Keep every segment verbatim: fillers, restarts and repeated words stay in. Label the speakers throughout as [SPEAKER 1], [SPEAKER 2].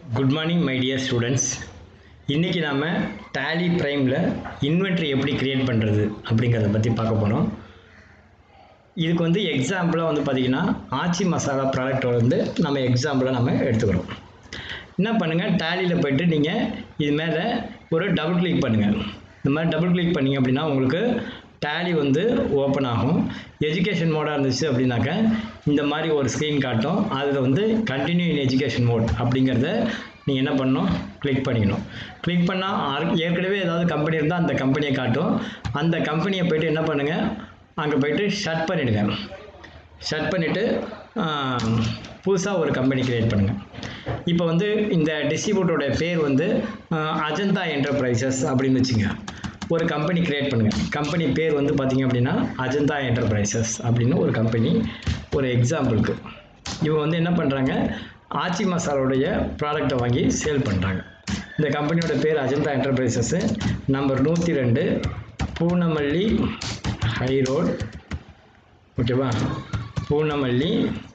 [SPEAKER 1] Good morning my dear students. இன்னைக்கு நாம Tally Primeல inventory எப்படி கிரியேட் பண்றது அப்படிங்கறத பத்தி பார்க்க போறோம். இதுக்கு வந்து எக்ஸாம்பிளா வந்து பாத்தீங்கன்னா ஆச்சி மசாலா ப்ராடக்ட் வந்து நம்ம எக்ஸாம்பிளா நாம எடுத்துக்கிறோம். என்ன பண்ணுங்க Tallyல போய்ட்டு நீங்க இது மேல ஒரு டபுள் கிளிக் பண்ணுங்க. இந்த மாதிரி டபுள் கிளிக் பண்ணீங்க அப்படினா உங்களுக்கு Tally வந்து ஓபன் ஆகும். எஜுகேஷன் மோடா இருந்துச்சு அப்படினாக்க இந்த மாதிரி ஒரு ஸ்கிரீன் காட்டும். அதுல வந்து கண்டினியூ இன் எஜுகேஷன் மோட் அப்படிங்கறத நீங்க என்ன பண்ணனும் கிளிக் பண்ணிக்கணும். கிளிக் பண்ணா ஏற்கனவே ஏதாவது கம்பெனி இருந்தா அந்த கம்பெனியை காட்டும். அந்த கம்பெனியை போய்ட்டு என்ன பண்ணுங்க அங்க போய்ட்டு ஷட் பண்ணிடுங்க. ஷட் பண்ணிட்டு புதுசா ஒரு கம்பெனி கிரியேட் பண்ணுங்க. இப்போ வந்து இந்த டிஸ்ட்ரிபியூட்டரோட பேர் வந்து அஜந்தா என்டர்பிரைசஸ் அப்படினு வெச்சுங்க. ஒரு கம்பெனி கிரியேட் பண்ணுங்க. கம்பெனி பேர் வந்து பாத்தீங்க அப்படினா அஜந்தா என்டர்பிரைசஸ் அப்படினு ஒரு கம்பெனி ஒரு எக்ஸாம்பிளுக்கு. இவங்க வந்து என்ன பண்றாங்க ஆச்சி மசாலாவுடைய ப்ராடக்ட்டை வாங்கி சேல் பண்றாங்க. இந்த கம்பெனியோட பேர் அஜந்தா என்டர்பிரைசஸ். நம்பர் நூற்றி இரண்டு பூனமல்லி ஹை ரோட். ஓகேவா? Poonamallee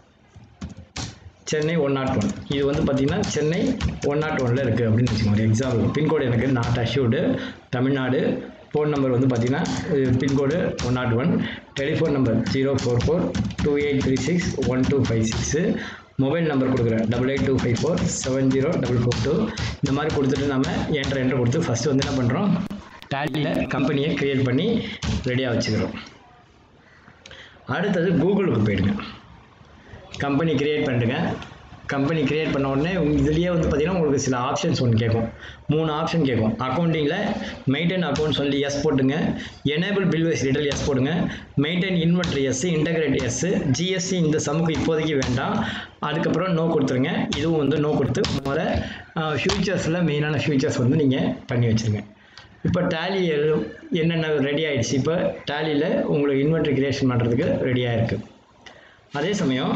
[SPEAKER 1] Chennai one nought one. இது வந்து பார்த்தீங்கன்னா சென்னை ஒன் நாட் ஒன்ல இருக்குது அப்படின்னு வச்சுக்கோங்க. ஒரு எக்ஸாம்பிள் பின்கோடு எனக்கு not assured Tamil Nadu. Phone number வந்து பார்த்தீங்கன்னா pincode one nought one. Telephone number zero four four two eight three six one two five six. Mobile number கொடுக்குறேன் double eight two five four seven zero double four two. இந்த மாதிரி கொடுத்துட்டு நம்ம enter enter கொடுத்து first வந்து என்ன பண்ணுறோம் Tallyல கம்பெனியை க்ரியேட் பண்ணி ரெடியாக வச்சுக்கிறோம். அடுத்தது கூகுளுக்கு போயிடுங்க. கம்பெனி கிரியேட் பண்ணுங்க. கம்பெனி கிரியேட் பண்ண உடனே இதுலேயே வந்து பார்த்தீங்கன்னா உங்களுக்கு சில ஆப்ஷன்ஸ் ஒன்று கேட்கும். மூணு ஆப்ஷன் கேட்கும். அக்கௌண்டிங்கில் மெயின்டைன் அக்கௌண்ட் சொல்லி எஸ் போட்டுங்க. Enable bill wise detail yes போடுங்க. Maintain inventory yes, integrate yes, GST இந்த சமுக்கு இப்போதைக்கு வேண்டாம். அதுக்கப்புறம் நோ கொடுத்துருங்க. இதுவும் வந்து நோ கொடுத்து முதல்ல ஃபியூச்சர்ஸில் மெயினான ஃபியூச்சர்ஸ் வந்து நீங்கள் பண்ணி வச்சுருங்க. இப்போ Tally என்னென்ன ரெடி ஆகிடுச்சு. இப்போ Tallyல உங்களுக்கு இன்வென்டரி கிரியேஷன் பண்ணுறதுக்கு ரெடியாக இருக்குது. அதே சமயம்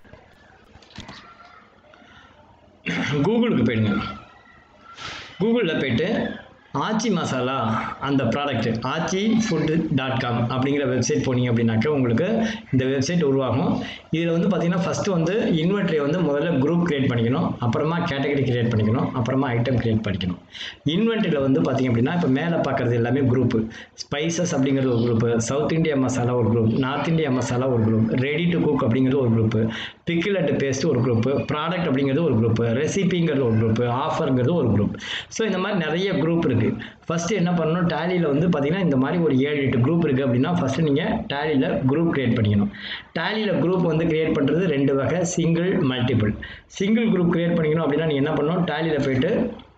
[SPEAKER 1] கூகுளுக்கு போயிடுங்க. கூகுளில் போயிட்டு ஆச்சி மசாலா அந்த product Aachi food dot com அப்படிங்கிற வெப்சைட் போனீங்க அப்படின்னாக்க உங்களுக்கு இந்த வெப்சைட் உருவாகும். இதில் வந்து பார்த்தீங்கன்னா ஃபஸ்ட்டு வந்து இன்வென்ட்ரியை வந்து முதல்ல குரூப் கிரியேட் பண்ணிக்கணும். அப்புறமா கேட்டகரி கிரியேட் பண்ணிக்கணும். அப்புறமா ஐட்டம் கிரியேட் பண்ணிக்கணும். இன்வென்ட்ரியில் வந்து பார்த்தீங்க அப்படின்னா இப்போ மேலே பார்க்குறது எல்லாமே குரூப்பு. ஸ்பைசஸ் அப்படிங்கிறது ஒரு குரூப்பு, சவுத் இந்தியா மசாலா ஒரு குரூப், நார்த் இந்தியா மசாலா ஒரு குரூப், ரெடி டு குக் அப்படிங்கிறது ஒரு குரூப்பு, பிக்கிள் அண்ட் பேஸ்ட் ஒரு குரூப்பு, ப்ராடக்ட் அப்படிங்கிறது ஒரு குரூப்பு, ரெசிபிங்கிறது ஒரு குரூப்பு, ஆஃபருங்கிறது ஒரு குரூப். ஸோ இந்த மாதிரி நிறைய குரூப் இருக்குது. ஃபர்ஸ்ட் என்ன பண்ணணும் Tallyல வந்து பார்த்தீங்கன்னா இந்த மாதிரி ஒரு ஏழு எட்டு குரூப் இருக்குது அப்படின்னா ஃபர்ஸ்ட் நீங்கள் Tallyல குரூப் கிரியேட் பண்ணிக்கணும். Tallyல குரூப் வந்து கிரியேட் பண்ணுறது ரெண்டு வகை, single multiple. Single group create பண்ணிக்கணும் அப்படின்னா நீங்கள் என்ன பண்ணணும் Tallyல போயிட்டு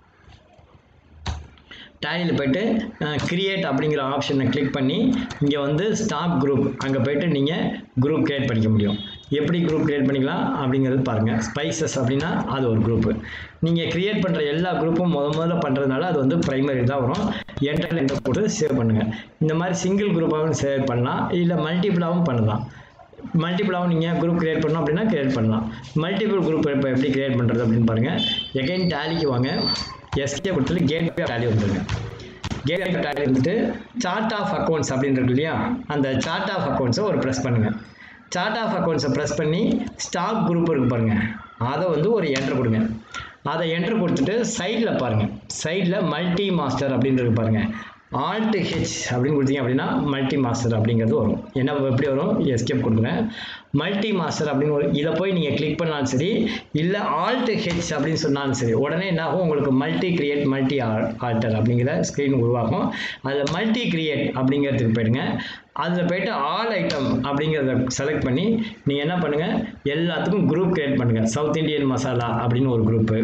[SPEAKER 1] Tallyல போயிட்டு கிரியேட் அப்படிங்கிற ஆப்ஷனை கிளிக் பண்ணி இங்கே வந்து ஸ்டாப் குரூப் அங்கே போயிட்டு நீங்கள் குரூப் கிரியேட் பண்ணிக்க முடியும். எப்படி குரூப் கிரியேட் பண்ணிக்கலாம் அப்படிங்கிறது பாருங்கள். ஸ்பைசஸ் அப்படின்னா அது ஒரு குரூப்பு. நீங்கள் கிரியேட் பண்ணுற எல்லா குரூப்பும் முத முதல்ல பண்ணுறதுனால அது வந்து ப்ரைமரி தான் வரும். என்டர் என்டர் போட்டு சேவ் பண்ணுங்கள். இந்த மாதிரி சிங்கிள் குரூப்பாகவும் சேவ் பண்ணலாம், இல்லை மல்டிபிளாகவும் பண்ணலாம். மல்டிபிளாகவும் நீங்கள் குரூப் கிரியேட் பண்ணணும் அப்படின்னா கிரியேட் பண்ணலாம். மல்டிபிள் குரூப் இப்போ எப்படி கிரியேட் பண்ணுறது அப்படின்னு பாருங்கள். எகைன் Tallyக்கு வாங்க. எஸ்கே கொடுத்துட்டு கேட்வே Tally வந்துருங்க. கேட்வே Tally வந்துட்டு சார்ட் ஆஃப் அக்கௌண்ட்ஸ் அப்படின்னு இருக்கு இல்லையா, அந்த சார்ட் ஆஃப் அக்கௌண்ட்ஸை ஒரு ப்ரெஸ் பண்ணுங்கள். சார்ட் ஆஃப் அக்கௌண்ட்ஸை ப்ரெஸ் பண்ணி ஸ்டாக் குரூப் இருக்கு பாருங்கள், அதை வந்து ஒரு என்ட்ரு கொடுங்க. அதை என்ட்ரு கொடுத்துட்டு சைடில் பாருங்கள், சைடில் மல்டி மாஸ்டர் அப்படின்னு இருக்கு பாருங்கள். ஆல்ட் ஹெச் அப்படின்னு கொடுத்தீங்க அப்படின்னா மல்டி மாஸ்டர் அப்படிங்கிறது வரும். என்ன எப்படி வரும் எஸ்கேப் கொடுக்குறேன். மல்டி மாஸ்டர் அப்படின்னு ஒரு இதை போய் நீங்கள் கிளிக் பண்ணாலும் சரி, இல்லை ஆல்ட் ஹெச் அப்படின்னு சொன்னாலும் சரி, உடனே என்ன ஆகும் உங்களுக்கு மல்டி கிரியேட் மல்டி ஆல்டர் அப்படிங்கிற ஸ்க்ரீன் உருவாகும். அதில் மல்டி கிரியேட் அப்படிங்கிறதுக்கு போயிடுங்க. அதில் போயிட்டு ஆல் ஐட்டம் அப்படிங்கிறத செலக்ட் பண்ணி நீங்கள் என்ன பண்ணுங்கள் எல்லாத்துக்கும் குரூப் கிரியேட் பண்ணுங்கள். சவுத் இந்தியன் மசாலா அப்படின்னு ஒரு குரூப்பு,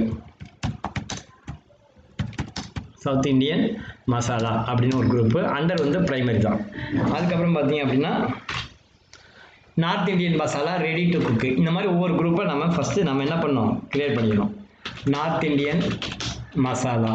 [SPEAKER 1] சவுத் இந்தியன் மசாலா அப்படின்னு ஒரு குரூப்பு, அண்டர் வந்து பிரைமரி தான். அதுக்கப்புறம் பார்த்தீங்க அப்படின்னா north Indian masala, ready to cook, இந்த மாதிரி ஒவ்வொரு குரூப்பை நம்ம ஃபஸ்ட்டு நம்ம என்ன பண்ணோம் கிரியேட் பண்ணிக்கணும். North Indian masala,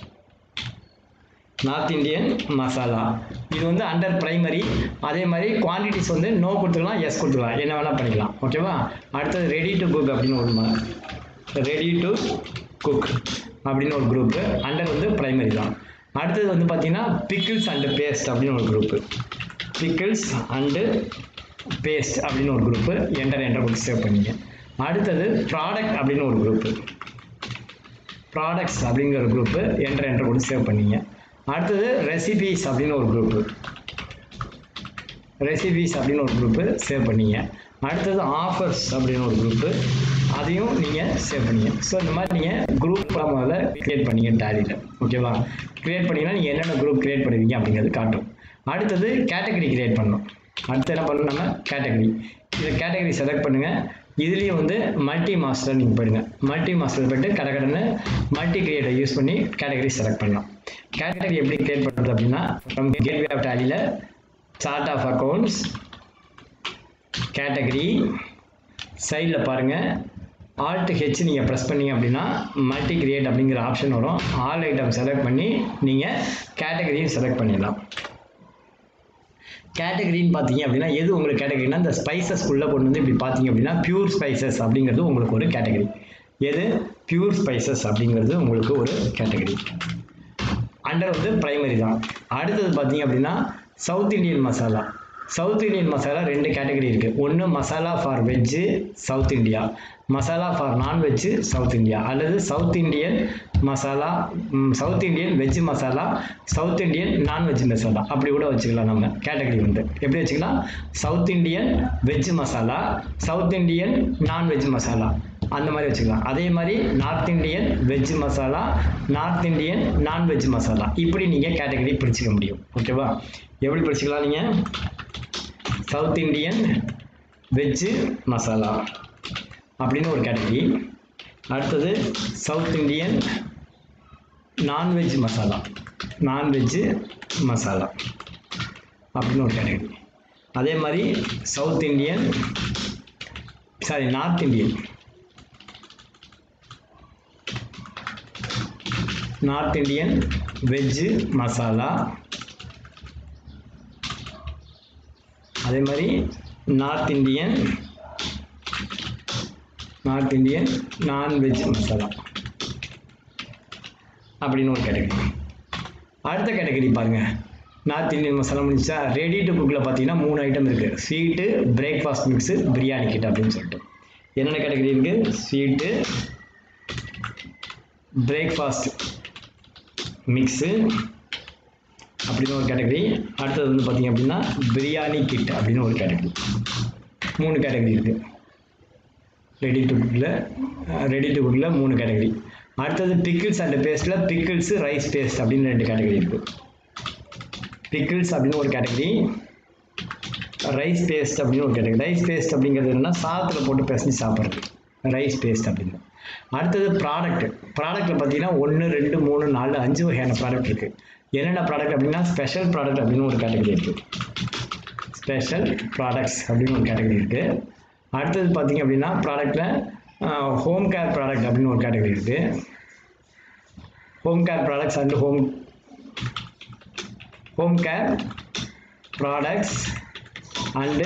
[SPEAKER 1] north Indian masala இது வந்து அண்டர் பிரைமரி. அதே மாதிரி குவான்டிட்டிஸ் வந்து நோ கொடுத்துக்கலாம், எஸ் கொடுத்துக்கலாம், என்ன வேணால் பண்ணிக்கலாம். ஓகேவா? அடுத்தது ரெடி டு குக் அப்படின்னு ஒரு ரெடி டு குக் அப்படின்னு ஒரு குரூப்பு, அண்டர் வந்து பிரைமரி தான். அடுத்தது வந்து பார்த்தீங்கன்னா பிக்கிள்ஸ் அண்டு பேஸ்ட் அப்படின்னு ஒரு குரூப்பு, பிக்கிள்ஸ் அண்டு பேஸ்ட் அப்படின்னு ஒரு குரூப்பு, என்டர் என்டர் கொடுத்து சேவ் பண்ணிங்க. அடுத்தது ப்ராடக்ட் அப்படின்னு ஒரு குரூப்பு, ப்ராடக்ட்ஸ் அப்படிங்கிற ஒரு குரூப்பு என்டர் என்டர் கொடுத்து சேவ் பண்ணிங்க. அடுத்தது ரெசிபீஸ் அப்படின்னு ஒரு குரூப்பு ரெசிபீஸ் அப்படின்னு ஒரு குரூப்பு சேவ் பண்ணிங்க. அடுத்தது ஆஃபர்ஸ் அப்படின்னு ஒரு குரூப்பு, அதையும் நீங்கள் சேவ் பண்ணிங்க. ஸோ இந்த மாதிரி நீங்கள் குரூப் முதல்ல க்ரியேட் பண்ணிங்க டேலியில். ஓகேவா? க்ரியேட் பண்ணிங்கன்னா நீங்கள் என்னென்ன குரூப் க்ரியேட் பண்ணுவீங்க அப்படிங்கிறது காட்டும். அடுத்தது கேட்டகரி க்ரியேட் பண்ணணும். அடுத்து என்ன பண்ணணும்? நம்ம கேட்டகரி. இதை கேட்டகரி செலக்ட் பண்ணுங்கள். இதுலேயும் வந்து மல்டி மாஸ்டர் நீங்கள் போயிடுங்க. மல்டி மாஸ்டர் போய்ட்டு கடகடன்னு மல்டி கிரியேட்டை யூஸ் பண்ணி கேட்டகரி செலக்ட் பண்ணலாம். கேட்டகரி எப்படி க்ரியேட் பண்ணுறது அப்படின்னா, ஃப்ரம் கேட்வே ஆஃப் டேலியில் சார்ட் ஆஃப் அக்கௌண்ட்ஸ், கேட்டகரி, சைடில் பாருங்கள் ஆல்ட் ஹெச் நீங்கள் ப்ரெஸ் பண்ணிங்க அப்படின்னா மல்டி கிரியேட் அப்படிங்கிற ஆப்ஷன் வரும். ஆல் ஐட்டம் செலக்ட் பண்ணி நீங்கள் கேட்டகரியும் செலக்ட் பண்ணிடலாம். கேட்டகரின்னு பார்த்தீங்க அப்படின்னா எது உங்களுக்கு கேட்டகரினா, இந்த ஸ்பைசஸ்க்குள்ளே கொண்டு வந்து இப்படி பார்த்தீங்க அப்படின்னா பியூர் ஸ்பைசஸ் அப்படிங்கிறது உங்களுக்கு ஒரு கேட்டகரி. எது? பியூர் ஸ்பைசஸ் அப்படிங்கிறது உங்களுக்கு ஒரு கேட்டகரி. அண்டர் வந்து பிரைமரி தான். அடுத்தது பார்த்தீங்க அப்படின்னா south Indian masala. South Indian masala ரெண்டு கேட்டகரி இருக்குது. ஒன்று masala for veg south India, masala for non veg south India, அல்லது south Indian masala, south Indian veg masala, south Indian non veg masala, அப்படி கூட வச்சுக்கலாம். நம்ம கேட்டகரி வந்து எப்படி வச்சுக்கலாம்? South Indian veg masala, south Indian non veg masala, அந்த மாதிரி வச்சுக்கலாம். அதே மாதிரி north Indian veg masala, north Indian non veg masala, இப்படி நீங்கள் கேட்டகரி பிரிச்சுக்க முடியும். ஓகேவா? எப்படி பிரிச்சுக்கலாம்? நீங்கள் சவுத் இந்தியன் வெஜ்ஜு மசாலா அப்படின்னு ஒரு கேட்டகரி. அடுத்தது south Indian non veg masala, non veg masala அப்படின்னு ஒரு கேட்டகரி. அதே மாதிரி south Indian sorry north Indian north Indian veg masala, அதே மாதிரி north Indian north Indian non veg masala அப்படின்னு ஒரு கேட்டகரி. அடுத்த கேட்டகரி பாருங்கள். நார்த் இந்தியன் மசாலா முடிச்சா ரெடி டு குக்கில் பார்த்தீங்கன்னா மூணு ஐட்டம் இருக்குது. Sweet, breakfast mix, biryani kit அப்படின்னு சொல்லிட்டு என்னென்ன கேட்டகரி இருக்குது? ஸ்வீட்டு, பிரேக்ஃபாஸ்ட் மிக்ஸு அப்படின்னு ஒரு கேட்டகரி. அடுத்தது வந்து பார்த்தீங்க அப்படின்னா பிரியாணி கிட் அப்படின்னு ஒரு கேட்டகரி. மூணு கேட்டகரி இருக்குது. ரெடி டு குக்கில் ரெடி டு குக்கில் மூணு கேட்டகரி. அடுத்தது பிக்கிள்ஸ் அண்ட் பேஸ்ட்டில் பிக்கிள்ஸு, ரைஸ் பேஸ்ட் அப்படின்னு ரெண்டு கேட்டகரி இருக்குது. பிக்கிள்ஸ் அப்படின்னு ஒரு கேட்டகரி, ரைஸ் பேஸ்ட் அப்படின்னு ஒரு கேட்டகரி. ரைஸ் பேஸ்ட் அப்படிங்கிறது என்னன்னா சாதத்தில் போட்டு பிசைஞ்சு சாப்பிட்றது, ரைஸ் பேஸ்ட் அப்படின்னு. அடுத்தது ப்ராடக்ட். ப்ராடக்ட்டில் பார்த்தீங்கன்னா ஒன்று ரெண்டு மூணு நாலு அஞ்சு வகையான ப்ராடக்ட் இருக்குது. என்னென்ன ப்ராடக்ட் அப்படின்னா ஸ்பெஷல் ப்ராடக்ட் அப்படின்னு ஒரு கேட்டகரி இருக்குது. ஸ்பெஷல் ப்ராடக்ட்ஸ் அப்படின்னு ஒரு கேட்டகரி இருக்குது. அடுத்தது பார்த்தீங்க அப்படின்னா ப்ராடக்ட்டில் ஹோம் கேர் ப்ராடக்ட் அப்படின்னு ஒரு கேட்டகரி இருக்குது. Home care products and home home care products and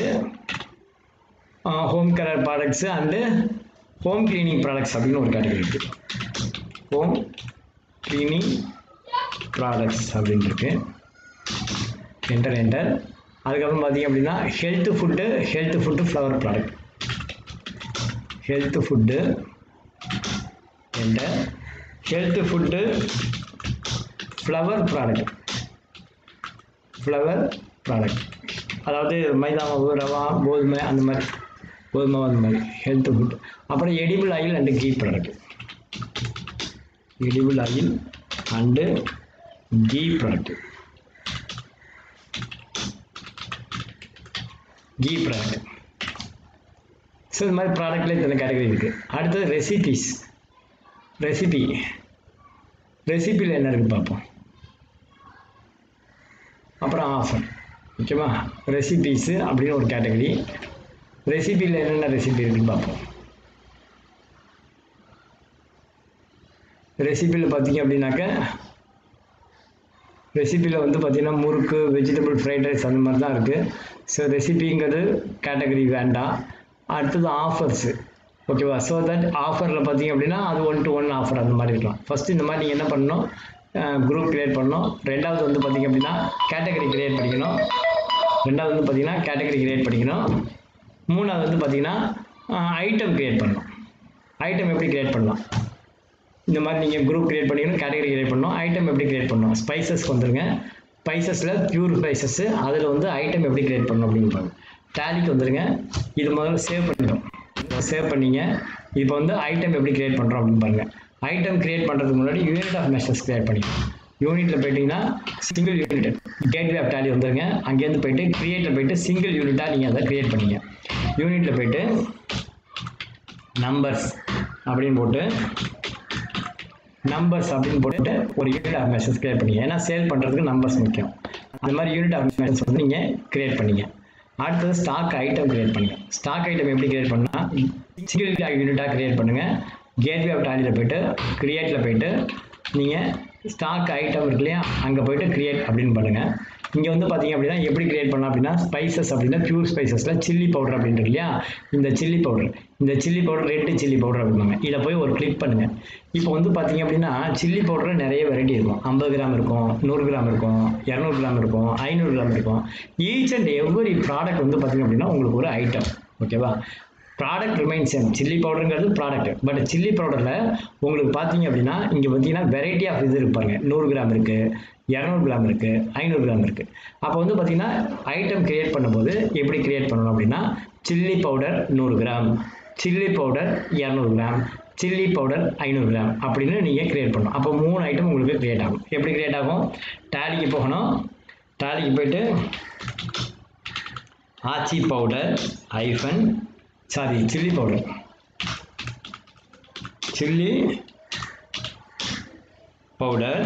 [SPEAKER 1] home care products and home cleaning products அப்படின்னு ஒரு கேட்டகரி இருக்குது. ஹோம் கிளீனிங் ப்ராடக்ட்ஸ் அப்படின்னு இருக்கு. Enter enter. அதுக்கப்புறம் பார்த்தீங்க அப்படின்னா health food, health food flour product, health food enter. Health food flour product, flour product அதாவது மைதா மாவு, ரவா, கோதுமை அந்த மாதிரி, கோதுமை அந்த மாதிரி ஹெல்த் ஃபுட். அப்புறம் edible oil and ghee product, edible oil and ghee product, ghee product. So இந்த மாதிரி ப்ராடக்டில் இத்தனை கேட்டகரி இருக்குது. அடுத்தது ரெசிபீஸ். ரெசிபி ரெசிபியில் என்ன இருக்குது பார்ப்போம். அப்புறம் ஆஃபர். ஓகேவா? ரெசிபீஸு அப்படின்னு ஒரு கேட்டகரி. ரெசிபியில் என்னென்ன ரெசிபி இருக்குன்னு பார்ப்போம். ரெசிபியில் பார்த்தீங்க அப்படின்னாக்க ரெசிபியில் வந்து பார்த்தீங்கன்னா முறுக்கு, வெஜிடபிள் ஃப்ரைட் ரைஸ் அந்த மாதிரி தான் இருக்குது. ஸோ ரெசிபிங்கிறது கேட்டகரி வேண்டாம். அடுத்தது ஆஃபர்ஸு. ஓகேவா? ஸோ தட் ஆஃபரில் பார்த்தீங்க அப்படின்னா அது ஒன் டு ஒன் ஆஃபர் அந்த மாதிரி இருக்கலாம். ஃபஸ்ட்டு இந்த மாதிரி நீங்கள் என்ன பண்ணணும்? குரூப் க்ரியேட் பண்ணணும். ரெண்டாவது வந்து பார்த்தீங்க அப்படின்னா கேட்டகரி க்ரியேட் பண்ணிக்கணும். ரெண்டாவது வந்து பார்த்தீங்கன்னா கேட்டகரி க்ரியேட் பண்ணிக்கணும். மூணாவது வந்து பார்த்தீங்கன்னா ஐட்டம் க்ரியேட் பண்ணணும். ஐட்டம் எப்படி க்ரியேட் பண்ணலாம்? இந்த மாதிரி நீங்கள் குரூப் கிரியேட் பண்ணிக்கணும், கேட்டகரி கிரியேட் பண்ணணும். ஐட்டம் எப்படி கிரியேட் பண்ணணும், ஸ்பைசஸ்க்கு வந்துருங்க. ஸ்பைசஸில் பியூர் ஸ்பைசஸ், அதில் வந்து ஐட்டம் எப்படி கிரியேட் பண்ணணும் அப்படின்னு பாருங்க. டேலிக்கு வந்துருங்க. இது முதல்ல சேவ் பண்ணிடும், சேவ் பண்ணிங்க. இப்போ வந்து ஐட்டம் எப்படி கிரியேட் பண்ணுறோம் அப்படின்னு பாருங்கள். ஐட்டம் கிரியேட் பண்ணுறதுக்கு முன்னாடி யூனிட் ஆஃப் மெஷர்ஸ் கிரியேட் பண்ணிக்கணும். யூனிட்டில் போயிட்டீங்கன்னா single unit gateway of Tally வந்துருங்க. அங்கேருந்து போயிட்டு கிரியேட்டில் போயிட்டு சிங்கிள் யூனிட்டாக நீங்கள் அதை கிரியேட் பண்ணிங்க. யூனிட்டில் போயிட்டு நம்பர்ஸ் அப்படின்னு போட்டு நம்பர்ஸ் அப்படின்னு போட்டு ஒரு யூனிட் ஆஃப் மெஷர்ஸ் கிரியேட் பண்ணிங்க. ஏன்னா சேல் பண்ணுறதுக்கு நம்பர்ஸ் முக்கியம். அந்த மாதிரி யூனிட் ஆஃப் மெஷர்ஸ் வந்து நீங்கள் கிரியேட் பண்ணிங்க. அடுத்தது ஸ்டாக் ஐட்டம் கிரியேட் பண்ணுங்க. ஸ்டாக் ஐட்டம் எப்படி கிரியேட் பண்ணால் சிங்கிள் யூனிட்டாக கிரியேட் பண்ணுங்கள். கேட்வே ஆஃப் டேலியில் போயிட்டு கிரியேட்டில் போயிட்டு நீங்கள் ஸ்டாக் ஐட்டம் இருக்கு இல்லையா, அங்கே போயிட்டு கிரியேட் அப்படின்னு பண்ணுங்கள். இங்கே வந்து பார்த்தீங்க அப்படின்னா எப்படி கிரியேட் பண்ணலாம் அப்படின்னா ஸ்பைசஸ் அப்படின்னா பியூர் ஸ்பைசஸில் சில்லி பவுடர் அப்படின்னு இருக்கு இல்லையா, இந்த சில்லி பவுடர் இந்த chilli powder red chilli powder அப்படிம்பாங்க. இதை போய் ஒரு கிளிக் பண்ணுங்கள். இப்போ வந்து பார்த்தீங்க அப்படின்னா சில்லி பவுடரில் நிறைய வெரைட்டி இருக்கும். ஐம்பது கிராம் இருக்கும், நூறு கிராம் இருக்கும், இரநூறு கிராம் இருக்கும், ஐநூறு கிராம் இருக்கும். ஈச் அண்ட் எவ்ரி ப்ராடக்ட் வந்து பார்த்தீங்க அப்படின்னா உங்களுக்கு ஒரு ஐட்டம். ஓகேவா, ப்ராடக்ட் ரிமைன் சேம். சில்லி பவுடருங்கிறது ப்ராடக்ட். பட் சில்லி பவுடரில் உங்களுக்கு பார்த்தீங்க அப்படின்னா இங்கே பார்த்தீங்கன்னா வெரைட்டி ஆஃப் இது இருப்பாங்க. நூறு கிராம் இருக்குது, இரநூறு கிராம் இருக்குது, ஐநூறு கிராம் இருக்குது. அப்போ வந்து பார்த்தீங்கன்னா ஐட்டம் கிரியேட் பண்ணும்போது எப்படி கிரியேட் பண்ணணும் அப்படின்னா சில்லி பவுடர் நூறு கிராம், சில்லி பவுடர் இரநூறு கிராம், சில்லி பவுடர் ஐநூறு கிராம் அப்படின்னு நீங்கள் கிரியேட் பண்ணணும். அப்போ மூணு ஐட்டம் உங்களுக்கு கிரியேட் ஆகும். எப்படி கிரியேட் ஆகும், டேலிக்கு போகணும். டேலிக்கு போயிட்டு Aachi powder hyphen sorry chilli powder chilli powder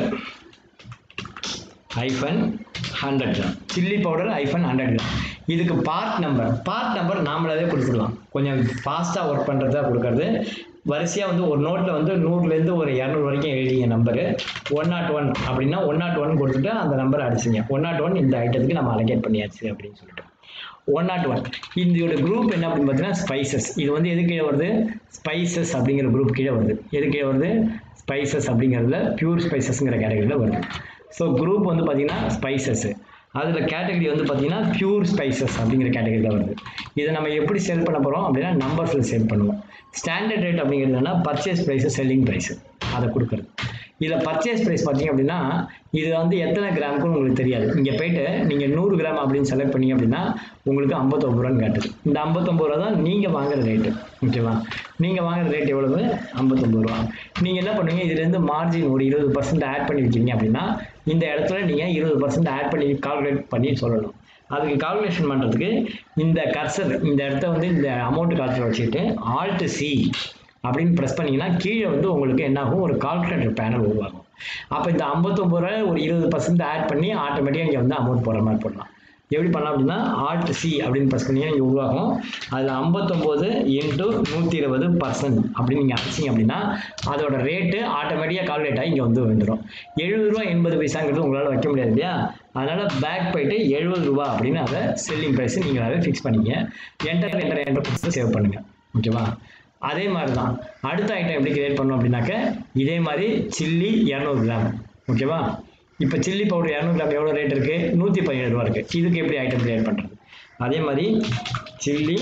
[SPEAKER 1] hyphen hundred gram, chilli powder hyphen hundred gram. இதுக்கு பார்ட் நம்பர் பார்ட் நம்பர் நாமளாவே கொடுத்துக்கலாம். கொஞ்சம் ஃபாஸ்ட்டாக ஒர்க் பண்ணுறதா கொடுக்கறது. வரிசையாக வந்து ஒரு நோட்டில் வந்து நூறுலேருந்து ஒரு இரநூறு வரைக்கும் எழுதிங்க நம்பரு. ஒன் நாட் ஒன் அப்படின்னா ஒன் நாட் ஒன் கொடுத்துட்டு அந்த நம்பரை அடிச்சிங்க. ஒன் நாட் ஒன் இந்த ஐட்டத்துக்கு நம்ம அலோகேட் பண்ணியாச்சு அப்படின்னு சொல்லிட்டு ஒன் நாட் ஒன். இதோட குரூப் என்ன அப்படின்னு பார்த்தீங்கன்னா ஸ்பைசஸ். இது வந்து எது கீழே வருது, ஸ்பைசஸ் அப்படிங்கிற குரூப் கீழே வருது. எது கீழே வருது, ஸ்பைசஸ் அப்படிங்கிறதுல பியூர் ஸ்பைசஸ்ங்கிற கேட்டகரியில் வருது. ஸோ குரூப் வந்து பார்த்தீங்கன்னா ஸ்பைசஸ், அதில் கேட்டகரி வந்து பார்த்தீங்கன்னா பியூர் ஸ்பைசஸ் அப்படிங்கிற கேட்டகரியில் வருது. இதை நம்ம எப்படி செல் பண்ண போகிறோம் அப்படின்னா நம்பர்ஸில் செல் பண்ணுவோம். ஸ்டாண்டர்ட் ரேட் அப்படிங்கிறதுனா பர்ச்சேஸ் ப்ரைஸு செல்லிங் ப்ரைஸு அதை கொடுக்குறது. இதில் பர்ச்சேஸ் ப்ரைஸ் பார்த்தீங்க அப்படின்னா இது வந்து எத்தனை கிராமுக்குன்னு உங்களுக்கு தெரியாது. இங்கே போயிட்டு நீங்கள் நூறு கிராம் அப்படின்னு செலக்ட் பண்ணீங்க அப்படின்னா உங்களுக்கு ஐம்பத்தொம்பது ரூபான்னு காட்டுது. இந்த ஐம்பத்தொம்பது ரூபா தான் நீங்கள் வாங்குற ரேட்டு. ஓகேவா, நீங்கள் வாங்குற ரேட் எவ்வளவு, ஐம்பத்தொம்பது ரூபா. நீங்கள் என்ன பண்ணுவீங்க, இதுலேருந்து மார்ஜின் ஒரு இருபது பர்சன்ட் ஆட் பண்ணி வைக்கிறீங்க அப்படின்னா இந்த இடத்துல நீங்கள் இருபது பர்சன்ட் ஆட் பண்ணி கால்குலேட் பண்ணி சொல்லணும். அதுக்கு கால்குலேஷன் பண்ணுறதுக்கு இந்த கர்சர் இந்த இடத்த வந்து இந்த அமௌண்ட் கால்குலேட் வச்சுக்கிட்டு ஆல்ட் சி அப்படின்னு ப்ரெஸ் பண்ணிங்கன்னா கீழே வந்து உங்களுக்கு என்னாகும், ஒரு கால்குலேட்டர் பேனல் உருவாகும். அப்போ இந்த ஐம்பத்தொம்பது ரூபாய் ஒரு இருபது பர்சன்ட் ஆட் பண்ணி ஆட்டோமேட்டிக்காக இங்கே வந்து அமௌண்ட் போடுற மாதிரி போடலாம். எப்படி பண்ணலாம் அப்படின்னா ஆல்ட் சி அப்படின்னு ப்ரெஸ் பண்ணிங்கன்னா இங்கே உருவாகும். அதில் ஐம்பத்தொம்போது இன்ட்டு நூற்றி இருபது பர்சன்ட் அப்படின்னு நீங்கள் அடிச்சிங்க அப்படின்னா அதோட ரேட்டு ஆட்டோமேட்டிக்காக கால்குலேட் ஆகி இங்கே வந்து வந்துடும். எழுபது ரூபா எண்பது பைசாங்கிறது உங்களால் வைக்க முடியாது இல்லையா, அதனால் பேக் போயிட்டு எழுபது ரூபா அப்படின்னு அதை செல்லிங் ப்ரைஸ் நீங்கள் அதை ஃபிக்ஸ் பண்ணிங்க. என்டர் என்டர் என்டர் கொடுத்து சேவ் பண்ணுங்கள். ஓகேவா, அதே மாதிரி தான் அடுத்த ஐட்டம் எப்படி கிரியேட் பண்ணணும் அப்படின்னாக்க இதே மாதிரி சில்லி இரநூறு கிராம். ஓகேவா, இப்போ சில்லி பவுடர் இரநூறு கிராம் எவ்வளோ ரேட் இருக்குது, நூற்றி பதினேழு ரூபா இருக்குது. இதுக்கு எப்படி ஐட்டம் கிரியேட் பண்ணுறது, அதே மாதிரி சில்லி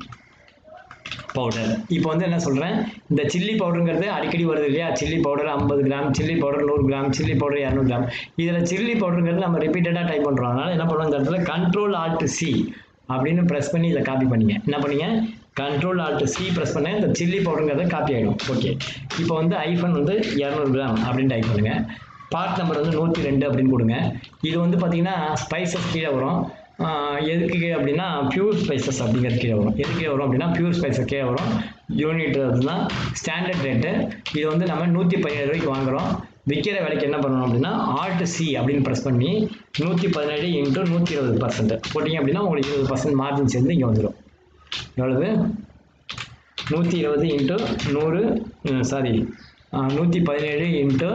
[SPEAKER 1] பவுடர். இப்போ வந்து என்ன சொல்கிறேன், இந்த சில்லி பவுடருங்கிறது அடிக்கடி வருது இல்லையா, சில்லி பவுடர் ஐம்பது கிராம், சில்லி பவுடர் நூறு கிராம், சில்லி பவுடர் இரநூறு கிராம். இதில் சில்லி பவுடருங்கிறது நம்ம ரிப்பீட்டடாக டைப் பண்ணுறோம். அதனால் என்ன பண்ணுறோம், இந்த இடத்துல கண்ட்ரோல் ஆல்ட் சி அப்படின்னு ப்ரெஸ் பண்ணி இதை காப்பி பண்ணிங்க. என்ன பண்ணீங்க, கண்ட்ரோல் ஆல்ட் சி ப்ரெஸ் பண்ண இந்த சில்லி பவுடருங்கிறத காப்பி ஆகிடும். ஓகே, இப்போ வந்து ஐஃபன் வந்து இரநூறு கிராம் அப்படின்னு டைப் பண்ணுங்கள். பார்ட் நம்பர் வந்து நூற்றி ரெண்டு அப்படின்னு கொடுங்க. இது வந்து பார்த்தீங்கன்னா ஸ்பைசஸ் கீழே வரும். எதுக்கு கீழே அப்படின்னா பியூர் ஸ்பைசஸ் அப்படிங்கிறது கீழே வரும். எது கீழே வரும் அப்படின்னா பியூர் ஸ்பைசஸ் கீழே வரும். யூனிட் தான் ஸ்டாண்டர்ட் ரேட்டு. இது வந்து நம்ம நூற்றி பதினேழு ரூபாய்க்கு வாங்குகிறோம். விற்கிற விலைக்கு என்ன பண்ணணும் அப்படின்னா ஆல்ட் சி அப்படின்னு ப்ரெஸ் பண்ணி நூற்றி பதினேழு இன்ட்டு நூற்றி இருபது பர்சன்ட் போட்டிங்க அப்படின்னா உங்களுக்கு இருபது பர்சன்ட் மார்ஜின் சேர்ந்து இங்கே வந்துடும். எவ்வளவு, நூற்றி இருபது இன்ட்டு நூறு சாரி நூற்றி பதினேழு இன்ட்டு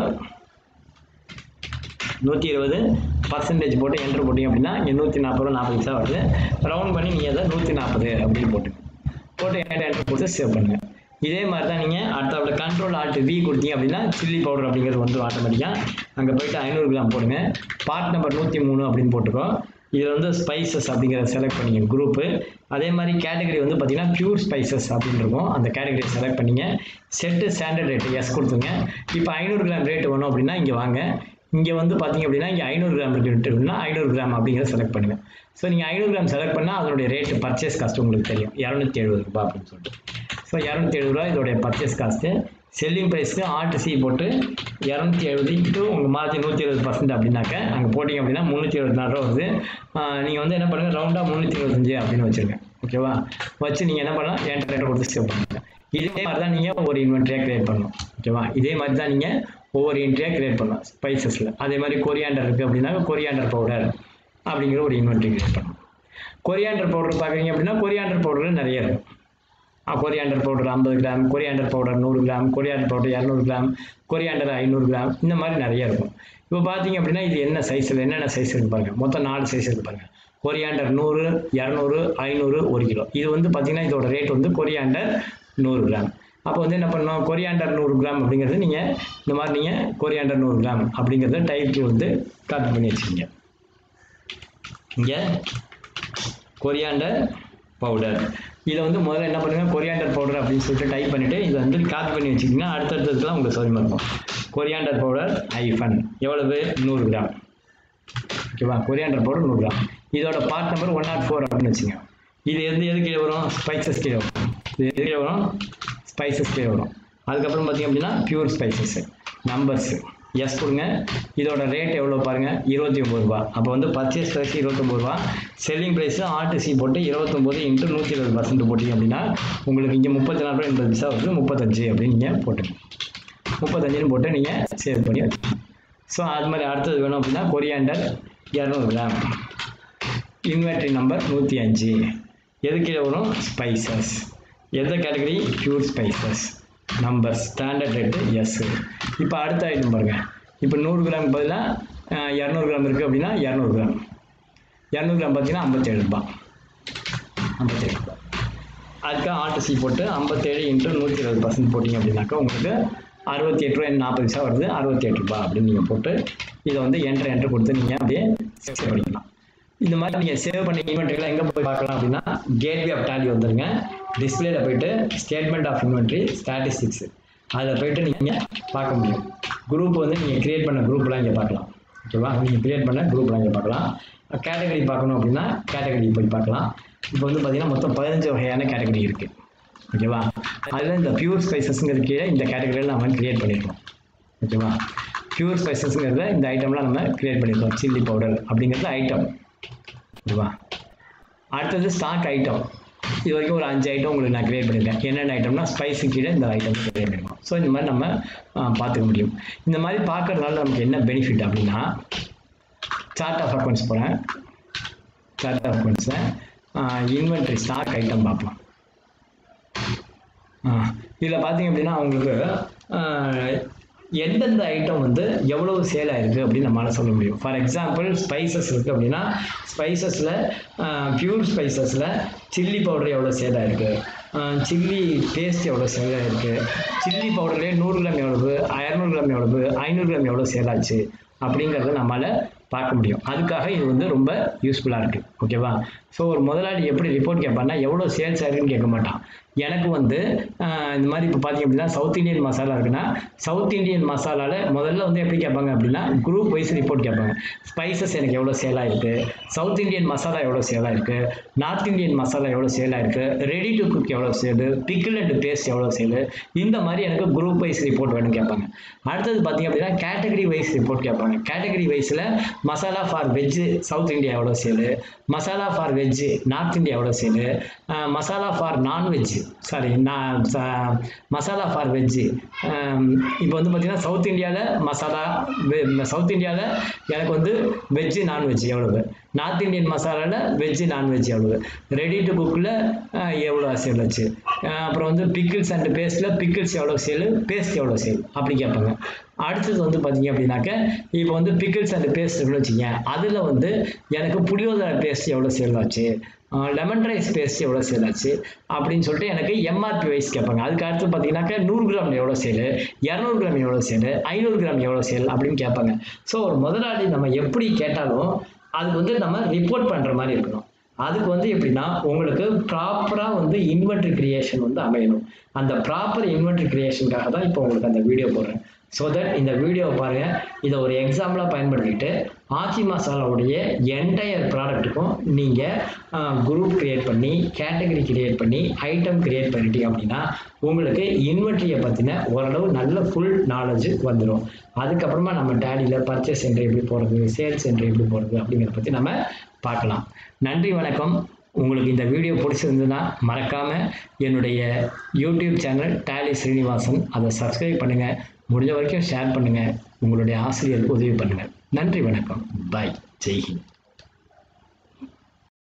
[SPEAKER 1] நூற்றி இருபது பர்சன்டேஜ் போட்டு என்ட்ரு போட்டிங்க அப்படின்னா இங்கே நூற்றி நாற்பது ரூபா நாற்பது பைசா வருது. ரவுண்ட் பண்ணி நீங்கள் அதை நூற்றி நாற்பது அப்படின்னு போட்டு போட்டு என்ட்ரு போட்டு சேவ் பண்ணுங்கள். இதே மாதிரி தான் நீங்கள் அடுத்த கண்ட்ரோல் ஆல்ட் வி கொடுத்தீங்க அப்படின்னா சில்லி பவுடர் அப்படிங்கிறது வந்து ஆட்டோமேட்டிக்காக அங்கே போய்ட்டு ஐநூறு கிராம் போடுங்க. பார்ட் நம்பர் நூற்றி மூணு அப்படின்னு போட்டுக்கோ. இதில் வந்து ஸ்பைசஸ் அப்படிங்கிறத செலக்ட் பண்ணிங்க குரூப்பு. அதே மாதிரி கேட்டகரி வந்து பார்த்தீங்கன்னா பியூர் ஸ்பைசஸ் அப்படின்னு இருக்கும். அந்த கேட்டகரியை செலக்ட் பண்ணிங்க. செட்டு ஸ்டாண்டர்ட் ரேட்டு எஸ் கொடுத்துங்க. இப்போ ஐநூறு கிராம் ரேட்டு வேணும் அப்படின்னா இங்கே வாங்க. இங்கே வந்து பார்த்தீங்க அப்படின்னா இங்கே ஐநூறு கிராம் ரேட்டு அப்படின்னா ஐநூறு கிராம் அப்படிங்கிறத செலக்ட் பண்ணுங்கள். ஸோ நீங்கள் ஐநூறு கிராம் செலக்ட் பண்ணால் அதனுடைய ரேட்டு பர்ச்சேஸ் காஸ்ட் உங்களுக்கு தெரியும், இரநூத்தி எழுபது ரூபாய் அப்படின்னு சொல்லிட்டு. ஸோ இரநூத்தி எழுபது ரூபா இதோடைய பர்ச்சேஸ் காஸ்ட்டு. செல்லிங் ப்ரைஸ்க்கு ஆர்டிசி போட்டு இரநூத்தி எழுபது இன்ட்டு உங்கள் மாற்றி நூற்றி எழுபது பர்சன்ட் அப்படின்னாக்க அங்கே போட்டிங்க அப்படின்னா முந்நூற்றி எழுபத்தி நாலு ரூபா வருது. நீங்கள் வந்து என்ன பண்ணுங்கள், ரவுண்டாக முந்நூற்றி இருபத்தஞ்சு அப்படின்னு வச்சுருங்க. ஓகேவா? வச்சு நீங்கள் என்ன பண்ணலாம், என்டர் ரேட்டை கொடுத்து சேவ் பண்ணுங்கள். இதே மாதிரி தான் நீங்கள் ஒவ்வொரு இன்வென்ட்ரியாக கிரியேட் பண்ணணும். ஓகேவா? இதே மாதிரி தான் நீங்கள் ஒவ்வொரு இன்ட்ரியாக கிரியேட் பண்ணலாம் ஸ்பைசஸில். அதே மாதிரி கொரியாண்டர் இருக்குது அப்படின்னா கொரியாண்டர் பவுடர் அப்படிங்கிற ஒரு இன்வென்ட்ரி கிரியேட் பண்ணணும். கொரியாண்டர் பவுடர் பார்க்குறீங்க அப்படின்னா கொரியாண்டர் பவுடர் நிறைய இருக்கும். கொரியாண்டர் பவுடர் ஐம்பது கிராம், கொரியாண்டர் பவுடர் நூறு கிராம், கொரியாண்டர் பவுடர் இரநூறு கிராம், கொரியாண்டர் ஐநூறு கிராம், இந்த மாதிரி நிறைய இருக்கும். இப்போ பார்த்தீங்க அப்படின்னா இது என்ன சைஸில் என்னென்ன சைஸ் இருக்கு பாருங்கள். மொத்தம் நாலு சைஸ் இருக்கு பாருங்கள். கொரியாண்டர் நூறு, இரநூறு, ஐநூறு, ஒரு கிலோ. இது வந்து பார்த்தீங்கன்னா இதோட ரேட் வந்து கொரியாண்டர் நூறு கிராம். அப்போ வந்து என்ன பண்ணணும், கொரியாண்டர் நூறு கிராம் அப்படிங்கிறது நீங்கள் இந்த மாதிரி நீங்கள் கொரியாண்டர் நூறு கிராம் அப்படிங்கிறத டைப் வந்து காப்பி பண்ணி வச்சுக்கிங்க. இங்கே கொரியாண்டர் பவுடர் இதை வந்து முதல்ல என்ன பண்ணுங்கள், கொரியாண்டர் பவுடர் அப்படின்னு சொல்லிட்டு டைப் பண்ணிவிட்டு இதை வந்து காப்பி பண்ணி வச்சுக்கிங்கன்னா அடுத்தடுத்ததுக்குலாம் உங்களுக்கு சௌரியமாக இருக்கும். கொரியாண்டர் பவுடர் ஐஃபன் எவ்வளவு, நூறு கிராம். ஓகேவா? கொரியாண்டர் பவுடர் நூறு கிராம். இதோட part number one nought four அப்படின்னு வச்சுங்க. இது எது எது கீழே வரும், ஸ்பைசஸ் கீழே வரும். இது எது கீழே வரும், ஸ்பைசஸ் கீழே வரும். அதுக்கப்புறம் பார்த்தீங்க அப்படின்னா பியூர் ஸ்பைசஸ் நம்பர்ஸு எஸ் கொடுங்க. இதோட ரேட் எவ்வளோ பாருங்கள், இருபத்தி ஒம்பது ரூபா. அப்போ வந்து பர்ச்சேஸ் ப்ரைஸ் இருபத்தொம்பது ரூபா. செல்லிங் ப்ரைஸு ஆர்டிசி போட்டு இருபத்தொம்போது இன்ட்டு நூற்றி இருபது பர்சன்ட் போட்டிங்க அப்படின்னா உங்களுக்கு இங்கே முப்பத்தி நாலு ரூபா எண்பது பைசா வருது. முப்பத்தஞ்சு அப்படின்னு நீங்கள் போட்டுங்க. முப்பத்தஞ்சுன்னு போட்டு நீங்கள் சேவ் பண்ணி வச்சுக்கோங்க. ஸோ அது மாதிரி அடுத்தது வேணும் அப்படின்னா கொரியாண்டர் இரநூறு கிராம், இன்வென்ட்ரி நம்பர் நூற்றி அஞ்சு. எது கீழே வரும், ஸ்பைசஸ். எந்த category, pure spices. Number standard rate yes. இப்போ அடுத்த ஐட்டம் பாருங்கள். இப்போ நூறு கிராம் பதிலாக இரநூறு கிராம் இருக்குது அப்படின்னா இரநூறு கிராம் இரநூறு கிராம் பார்த்தீங்கன்னா ஐம்பத்தேழு ரூபா ஐம்பத்தேழு ரூபா. அதுக்கு ஆர்டிசி போட்டு ஐம்பத்தேழு இன்ட்டு நூற்றி இருபது பர்சன்ட் போட்டிங்க அப்படின்னாக்கா உங்களுக்கு அறுபத்தி எட்டு ரூபா நாற்பது பைசா வருது. அறுபத்தி எட்டு ரூபா அப்படின்னு நீங்கள் போட்டு இதை வந்து என்ட்ரு என்ட்ரு கொடுத்து நீங்கள் அப்படியே சேவ் பண்ணிக்கலாம். இந்த மாதிரி நீங்கள் சேவ் பண்ணி இன்வென்ட்ரிலாம் எங்கே போய் பார்க்கலாம் அப்படின்னா கேட்வே ஆஃப் டேலி வந்துருங்க. டிஸ்பிளேல போயிட்டு ஸ்டேட்மெண்ட் ஆஃப் இன்வென்ட்ரி ஸ்டாட்டிஸ்டிக்ஸ் அதில் போயிட்டு நீங்கள் பார்க்க முடியும். குரூப் வந்து நீங்கள் கிரியேட் பண்ண குரூப்லாம் இங்கே பார்க்கலாம். ஓகேவா? நீங்கள் கிரியேட் பண்ண குரூப்லாம் இங்கே பார்க்கலாம். கேட்டகரி பார்க்கணும் அப்படின்னா கேட்டகரி போய் பார்க்கலாம். இப்போ வந்து பார்த்தீங்கன்னா மொத்தம் பதினஞ்சு வகையான கேட்டகரி இருக்குது. ஓகேவா? அதில் இந்த பியூர் ஸ்பைசஸ்ங்கிறது கீழே இந்த கேட்டகரியில் நம்ம கிரியேட் பண்ணியிருக்கோம். ஓகேவா? பியூர் ஸ்பைசஸ்ங்கிறத இந்த ஐட்டம்லாம் நம்ம கிரியேட் பண்ணியிருக்கோம். சில்லி பவுடர் அப்படிங்கிறது ஐட்டம். ஓகேவா? அடுத்தது ஸ்டாக் ஐட்டம். இது வரைக்கும் ஒரு அஞ்சு ஐட்டம் உங்களுக்கு நான் கிரியேட் பண்ணியிருக்கேன். என்னென்ன ஐட்டம்னா ஸ்பைஸு கீழே இந்த ஐட்டம் கிரியேட் பண்ணியிருக்கோம். ஸோ இந்த மாதிரி நம்ம பார்த்துக்க முடியும். இந்த மாதிரி பார்க்கறதுனால நமக்கு என்ன பெனிஃபிட் அப்படின்னா சார்ட் ஆஃப் அக்கௌண்ட்ஸ் போகிறேன். சார்ட் ஆஃப் அக்கௌண்ட்ஸில் இன்வென்ட்ரி ஸ்டாக் ஐட்டம் பார்ப்போம். இதில் பார்த்தீங்க அப்படின்னா உங்களுக்கு எந்தெந்த ஐட்டம் வந்து எவ்வளவு சேல் ஆயிருக்கு அப்படின்னு நம்மளால் சொல்ல முடியும். ஃபார் எக்ஸாம்பிள் ஸ்பைசஸ் இருக்குது அப்படின்னா ஸ்பைசஸில் பியூர் ஸ்பைசஸில் சில்லி பவுடர் எவ்வளோ சேல் ஆயிருக்கு, சில்லி பேஸ்ட் எவ்வளோ சேல் ஆயிருக்கு, சில்லி பவுடர்லேயே நூறு கிராம் எவ்வளவு, இரநூறு கிராம் எவ்வளவு, ஐநூறு கிராம் எவ்வளோ சேல் ஆச்சு அப்படிங்கிறத நம்மளால் பார்க்க முடியும். அதுக்காக இது வந்து ரொம்ப யூஸ்ஃபுல்லாக இருக்குது. ஓகேவா? ஸோ ஒரு முதலாளி எப்படி ரிப்போர்ட் கேட்பான்னா எவ்வளோ சேல்ஸ் ஆகுதுன்னு கேட்க மாட்டான். எனக்கு வந்து இந்த மாதிரி இப்போ பார்த்தீங்க அப்படின்னா சவுத் இந்தியன் மசாலா இருக்குன்னா சவுத் இந்தியன் மசாலாவில் முதல்ல வந்து எப்படி கேட்பாங்க அப்படின்னா குரூப் வைஸ் ரிப்போர்ட் கேட்பாங்க. ஸ்பைசஸ் எனக்கு எவ்வளோ சேல் ஆயிருக்கு, சவுத் இந்தியன் மசாலா எவ்வளோ சேல் ஆயிருக்கு, நார்த் இந்தியன் மசாலா எவ்வளோ சேல் ஆயிருக்கு, ரெடி டு குக் எவ்வளோ சேலு, பிக்கிள் அண்ட் பேஸ்ட் எவ்வளோ சேலு, இந்த மாதிரி எனக்கு குரூப் வைஸ் ரிப்போர்ட் வேணும்னு கேட்பாங்க. அடுத்தது பார்த்தீங்க அப்படின்னா கேட்டகரி வைஸ் ரிப்போர்ட் கேட்பாங்க. கேட்டகரி வைஸில் masala for veg south India எவ்வளோ sale, masala for veg north India எவ்வளோ sale, masala for non veg sorry நான் மசாலா ஃபார் வெஜ்ஜு இப்போ வந்து பார்த்தீங்கன்னா சவுத் இந்தியாவில் மசாலா சவுத் இந்தியாவில் எனக்கு வந்து வெஜ்ஜு நான்வெஜ் எவ்வளவு, நார்த் இந்தியன் மசாலாவில் வெஜ்ஜு நான்வெஜ் எவ்வளவு, ரெடி டு குக்கில் எவ்வளோ சேல் ஆச்சு, அப்புறம் வந்து பிக்கிள்ஸ் அண்ட் பேஸ்ட்டில் பிக்கிள்ஸ் எவ்வளோ சேலு, பேஸ்ட் எவ்வளோ சேல் அப்படி கேட்பாங்க. அடுத்தது வந்து பார்த்தீங்க அப்படின்னாக்க இப்போ வந்து பிக்கிள்ஸ் அண்ட் பேஸ்ட் எவ்வளோ வச்சுங்க, அதில் வந்து எனக்கு புளியோதரை பேஸ்ட் எவ்வளோ சேல் ஆச்சு, லெமன் ரைஸ் பேஸ்ட் எவ்வளோ சேல் ஆச்சு அப்படின்னு சொல்லிட்டு எனக்கு எம்ஆர்பி வைஸ் கேட்பாங்க. அதுக்கு அடுத்து பார்த்தீங்கன்னாக்கா நூறு கிராம் எவ்வளோ சேலு, இரநூறு கிராம் எவ்வளோ சேலு, ஐநூறு கிராம் எவ்வளோ சேல் அப்படின்னு கேட்பாங்க. ஸோ ஒரு முதலாளி நம்ம எப்படி கேட்டாலும் அதுக்கு வந்து நம்ம ரிப்போர்ட் பண்ணுற மாதிரி இருக்கணும். அதுக்கு வந்து எப்படின்னா உங்களுக்கு ப்ராப்பராக வந்து இன்வென்ட்ரி கிரியேஷன் வந்து அமையணும். அந்த ப்ராப்பர் இன்வென்ட்ரி கிரியேஷனுக்காக தான் இப்போ உங்களுக்கு அந்த வீடியோ போடுறேன். ஸோ தட் இந்த வீடியோவை பாருங்கள், இதை ஒரு எக்ஸாம்பிளாக பயன்படுத்திக்கிட்டு ஆச்சி மசாலாவுடைய என்டையர் ப்ராடக்ட்டுக்கும் நீங்கள் குரூப் கிரியேட் பண்ணி கேட்டகரி கிரியேட் பண்ணி ஐட்டம் கிரியேட் பண்ணிட்டீங்க அப்படின்னா உங்களுக்கு இன்வென்ட்ரியை பற்றின ஓரளவு நல்ல ஃபுல் நாலேஜ் வந்துடும். அதுக்கப்புறமா நம்ம டேலியில் பர்ச்சேஸ் என்ட்ரி எப்படி போகிறது, சேல்ஸ் என்ட்ரி எப்படி போகிறது அப்படிங்கிறத பற்றி நம்ம பார்க்கலாம். நன்றி, வணக்கம். உங்களுக்கு இந்த வீடியோ பிடிச்சிருந்ததுன்னா மறக்காமல் என்னுடைய யூடியூப் சேனல் டேலி ஸ்ரீனிவாசன் அதை சப்ஸ்கிரைப் பண்ணுங்கள். முடிஞ்ச வரைக்கும் ஷேர் பண்ணுங்கள். உங்களுடைய ஆசிரியருக்கு உதவி பண்ணுங்கள். நன்றி, வணக்கம். பாய். ஜெய் ஹிந்த்.